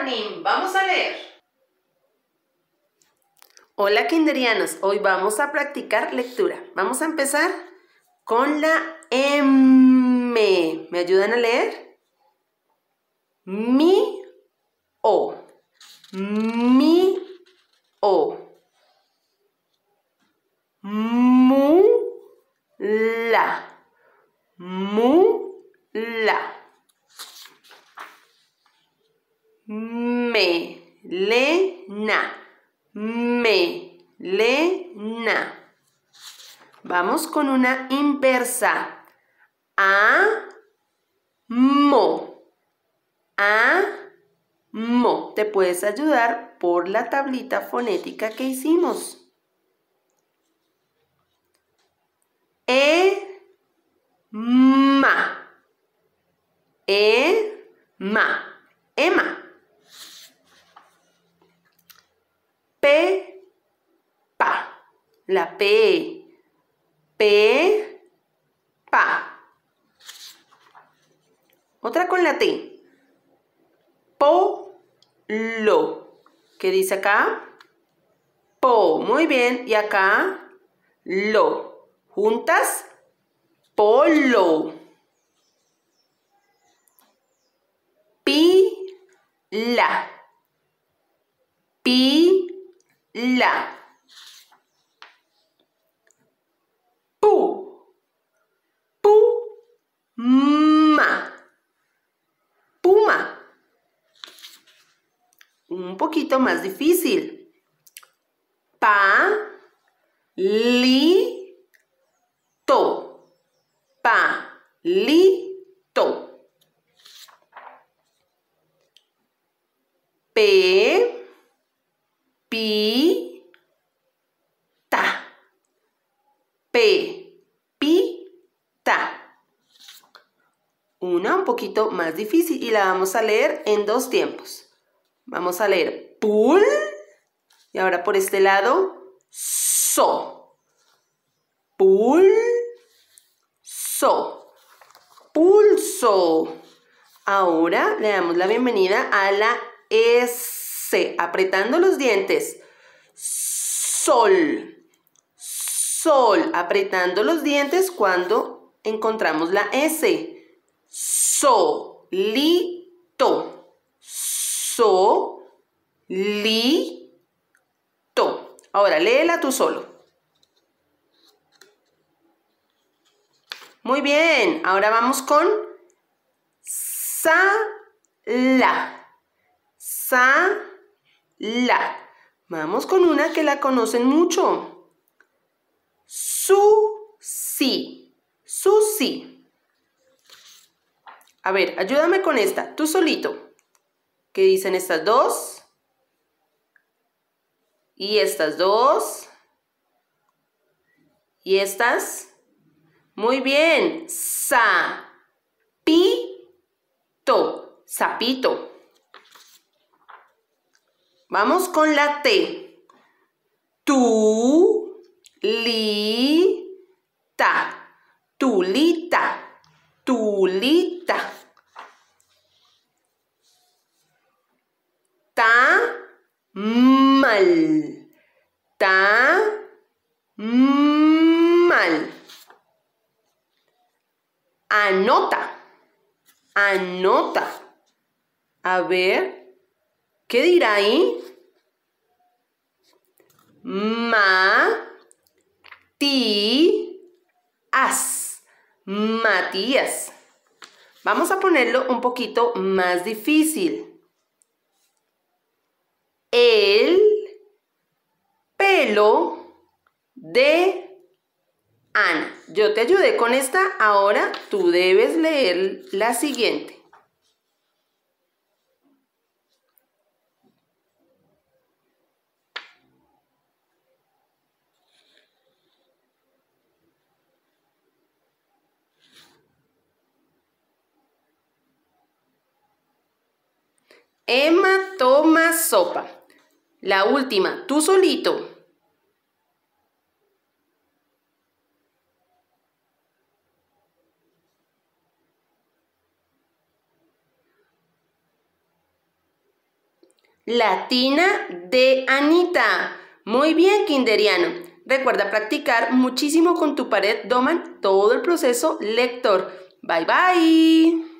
morning. Vamos a leer. Hola, kinderianos. Hoy vamos a practicar lectura. Vamos a empezar con la M. ¿Me ayudan a leer? Mi, o. Mi, o. Mu, la. Mu, la. Melena. Melena. Vamos con una inversa. Amo. Amo. Te puedes ayudar por la tablita fonética que hicimos. Ema. Ema. Emma. Pepa. La P. Pepa. Otra con la T. Polo. ¿Qué dice acá? Po. Muy bien. Y acá, lo. Juntas, polo. Pila. Pila. Puma. Puma. Un poquito más difícil. Palito. Palito. Pepita. Pepita. Una un poquito más difícil y la vamos a leer en 2 tiempos. Vamos a leer pul y ahora por este lado so. Pulso. Pulso. Ahora le damos la bienvenida a la S, apretando los dientes. Sol. Sol, apretando los dientes cuando encontramos la S. Solito. Solito. Ahora, léela tú solo. Muy bien, ahora vamos con sala. Sala. Vamos con una que la conocen mucho. Susi. Susi. A ver, ayúdame con esta, tú solito. ¿Qué dicen estas dos? Y estas dos. Y estas. Muy bien. Sapito. Sapito. Vamos con la T. Tulita. Tulita. Tulita. Tamal. Tamal. Anota. Anota. A ver, ¿qué dirá ahí? Matías. Vamos a ponerlo un poquito más difícil. El pelo de Ana. Yo te ayudé con esta, ahora tú debes leer la siguiente. Emma toma sopa. La última, tú solito. La tina de Anita. Muy bien, kinderiano. Recuerda practicar muchísimo con tu pared Doman todo el proceso lector. Bye, bye.